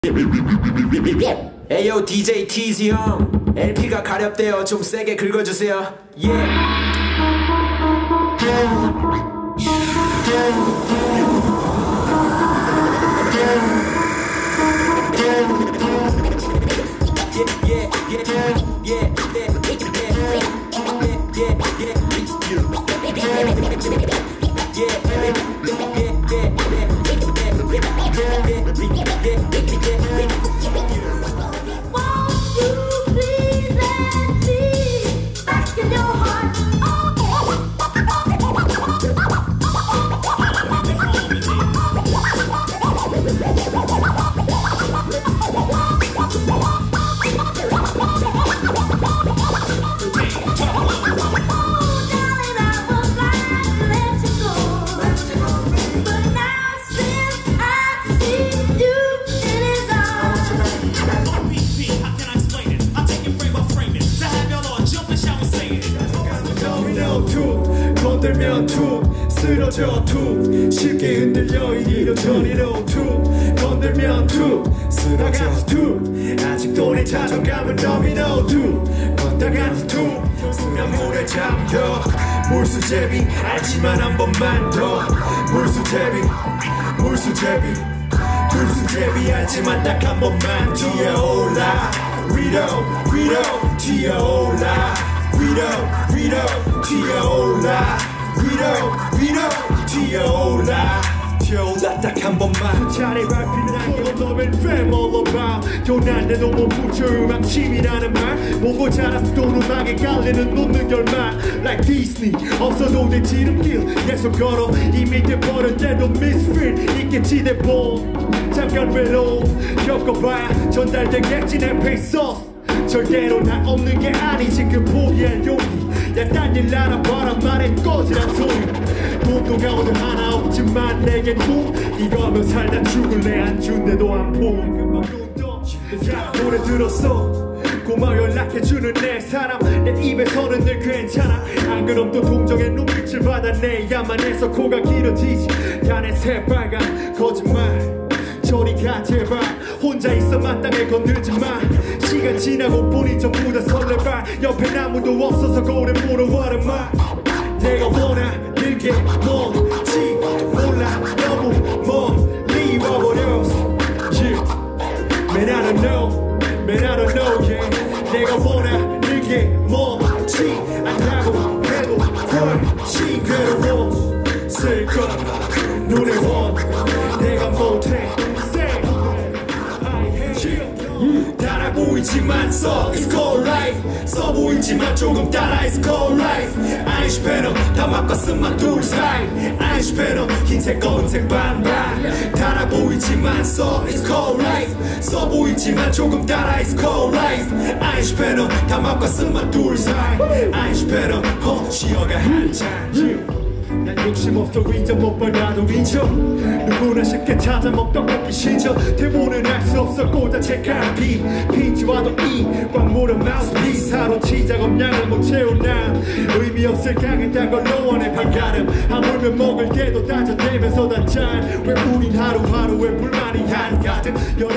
에이요 디제이티즈 형, LP가 가렵대요. 좀 세게 긁어주세요. 건들면 툭 쓰러져 툭 쉽게 흔들려 이리로 저리로 툭 건들면 툭 쓰러져 툭 아직도 내 자존감은 도미노 툭 걷다가는 툭 수면 물에 잠겨 물수제비 알지만 한 번만 더 물수제비 알지만 딱 한 번만 뛰어올라 위로 뛰어올라 위로 뛰어올라 위로 뛰어올라 딱 한 번만 차례 밟히는 안경 너면 fam all about 교난데도 못 붙여 음악 취미라는 말 보고 자라서 또 음악에 깔리는 놓는 결말 like Disney 없어도 돼 지름길 계속 걸어 이미 돼버렸대도 misfit 있겠지 대본 잠깐 외로움 겪어봐야 전달되겠지 내 페이스 절대로 나 없는 게 아니지 그 포기할 용기 야 딴 일 알아봐라 말해 꺼지란 소리 돈도 가오도 하나 없지만 내겐 돈 이거면 살다 죽을래 안 준대도 안 보임 야 노래 들었어 고마워 연락해주는 내 사람 내 입에서는 늘 괜찮아 안 그럼 또 동정의 눈빛을 받아내 야만해서 코가 길어지지 간에 새빨간 거짓말 저리 가 제발 혼자 있어 마땅해 건들지 마 시간 지나고 보니 전부 다 설레발 옆에 아무도 없어서 고래 물어와라 마 내가 원하는 게 뭔지 몰라 너무 멀리 와버렸어 Man I don't know yeah 내가 원하는 게 뭔지 안다고 해도 훨씬 괴로웠을 거야 눈에 원 내가 못해 달아 보이지만 써 It's cold life 써 보이지만 조금 따라 It's cold life 아인슈페너 다막과 쓴맛 둘 사이 아인슈페너 흰색 검은색 반반 달아 보이지만 써 It's cold life 써 보이지만 조금 따라 It's cold life 아인슈페너 다막과 쓴맛 둘 사이 아인슈페너 쉬어가 한잔 난 욕심 없어 인정 못 받아도 인정 누구나 쉽게 찾아 먹던 먹기 싫죠 대본은 알 수 없어 꼬다책한 비 핀지와도 이꽉 물어 마우스피스 하루 치작업 양을 못 채운 난 의미 없을 강했단 걸로 원해 발가름 하물며 먹을 때도 따져대면서 단짠 왜 우린 하루하루에 불만이 한가득